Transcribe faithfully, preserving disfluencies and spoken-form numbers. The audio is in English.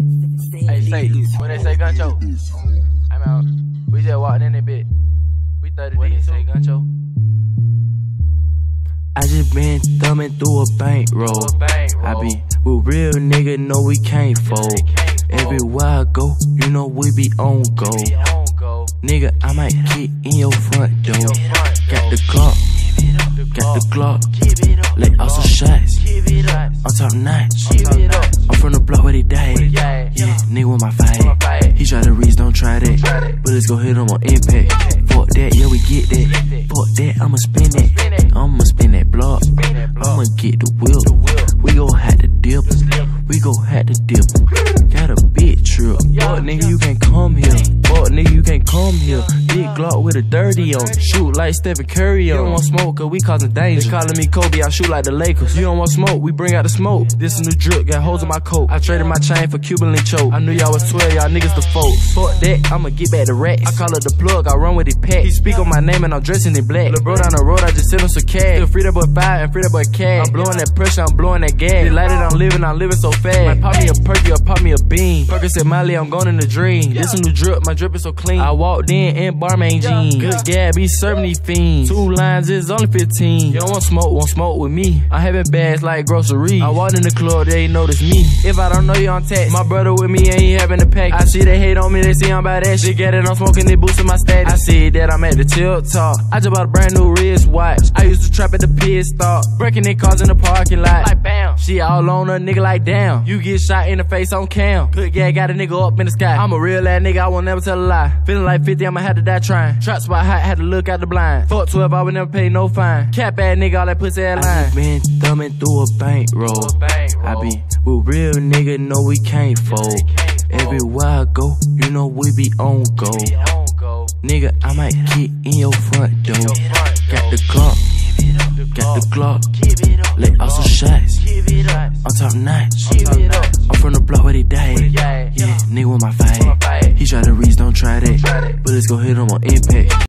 Hey, say, when they say guncho, I'm out. We just walked in that bit. We thirty When they deep, say guncho, I just been thumbing through a bankroll. I be with real nigga, know we can't fold. Everywhere I go, you know we be on go. Nigga, I might kick in your front door. Got the clock, got the Glock. Let off some shots. I'm top notch. I'm from the block where they died. Yeah, nigga with my fight. He try to reach, don't try that. But let's go hit him on impact. Fuck that, yeah, we get that. Fuck that, I'ma spin that. I'ma spin that block. I'ma get the whip. We gon' have to dip. We gon' have to dip. Got a big trip. Fuck nigga, you can't come here. Fuck nigga, you can't come here. Big Glock with a thirty on. Shoot like Stephen Curry on. You don't want smoke, cause we causing danger. They calling me Kobe, I shoot like the Lakers. You don't want smoke, we bring out the smoke. This a new drip, got holes in my coat. I traded my chain for Cuban link choke. I knew y'all was twelve, y'all niggas the folks. Fuck that, I'ma get back to racks. I call it the plug, I run with it packed. He speak on my name and I'm dressing in black. Lil' bro down the road, I just send him some cash. Still free that boy five and free that boy cash. I'm blowing that pressure, I'm blowing that gas. Delighted I'm living, I'm living so fast. Might pop me a perky or pop me a bean. Percocet Molly, I'm going in the dream. This a new drip, my drip is so clean. I walked in in Barmaid jeans. Good gab, he serving these fiends. Two lines is only fifteen. You don't want smoke, won't smoke with me. I having bags like groceries. I walked in the club, they ain't notice me. If I don't know you on text, my brother with me and he having the pack. I see they hate on me, they see I'm about that shit. Get it, I'm smoking, they boosting my status. I see that I'm at the tilt top. I just bought a brand new wristwatch. I used to trap at the pit stop, breaking their cars in the parking lot. Like bam, she all on a nigga like damn. You get shot in the face on cam. Good yeah, got a nigga up in the sky. I'm a real ass nigga, I won't never tell a lie. Feeling like fifty, I'ma have to die trying. Trap spot hot, had to look out the blind. Fuck twelve, I would never pay no fine. Cap ass nigga, all that pussy ass line. I just been thumbing through a bankroll. I be with real nigga, know we can't fold. Everywhere I go, you know we be on go. Nigga, I might kick in your front door. Got the clock, got the Glock. Let off some shots. I'm top notch. I'm from the block where they died. Yeah, nigga with my fight. He try to reach, don't try that. But let's go hit him on impact.